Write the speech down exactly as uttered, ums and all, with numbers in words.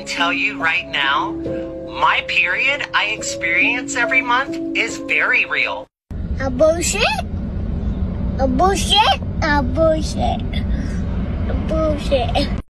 can tell you right now, my period I experience every month is very real. A bullshit? A bullshit? A bullshit. A bullshit.